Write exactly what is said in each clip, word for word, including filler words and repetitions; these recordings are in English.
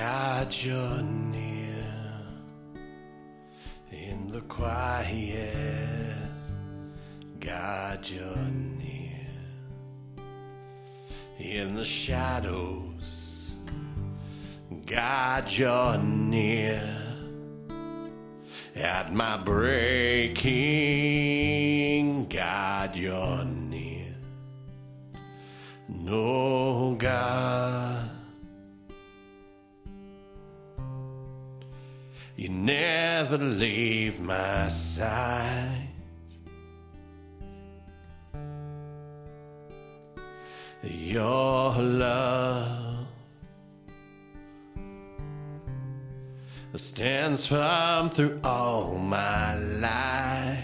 God, you're near in the quiet. God, you're near in the shadows. God, you're near at my breaking. God, you're near. No, God, you never leave my side. Your love stands firm through all my life.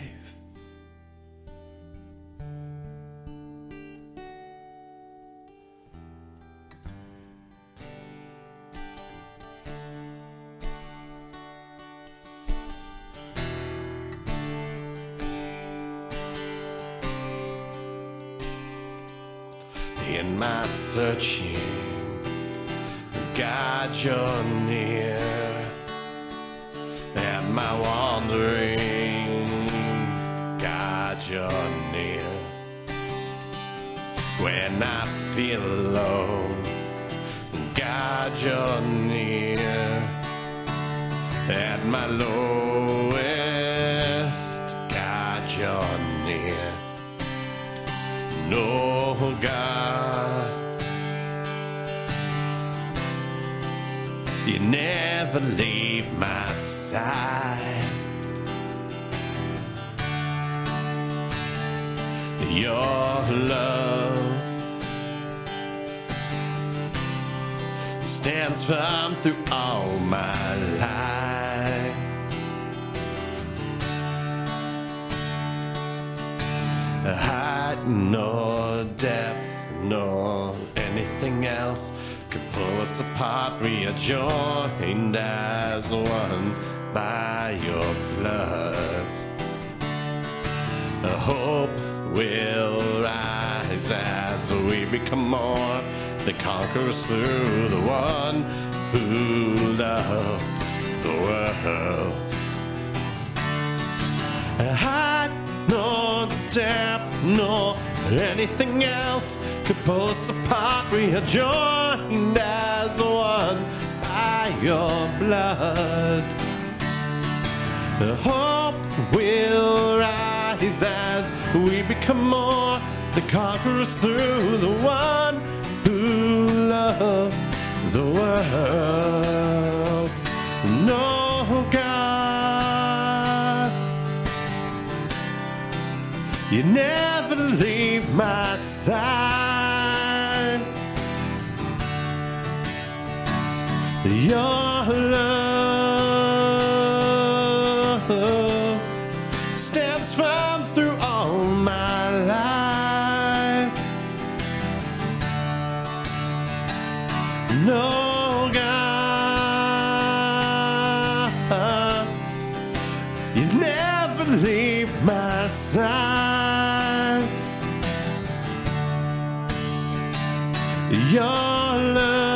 In my searching, God, you're near. At my wandering, God, you're near. When I feel alone, God, you're near. At my lowest, God, you're near. No, God, you never leave my side. Your love stands firm through all my life. Height nor depth nor anything else could pull us apart. We are joined as one by your blood. Hope will rise as we become more than conquerors through the one who loved the world. Height nor depth nor anything else could pull us apart. We are joined as one by your blood. Hope will rise as we become more than conquerors through the one who loved the world. No, God, you never leave my side. Your love stands firm through all my life. No, God, you never leave my side. Your love